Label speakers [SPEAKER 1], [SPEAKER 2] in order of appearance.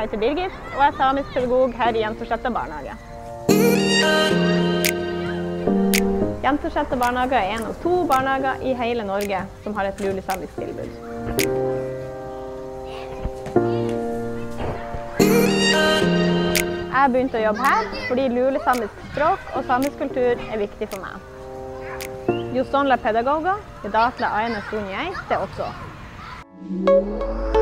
[SPEAKER 1] Jeg heter Birgit, og jeg er samisk pedagog her i Jentorseter barnehage. Jentorseter barnehage er en av 2 barnehager i hele Norge som har et lulesamisk tilbud. Jeg begynte å jobbe her fordi lulesamisk språk og samisk kultur er viktig for meg. Just sånn la pedagoger, det datla aina sunjei, det også.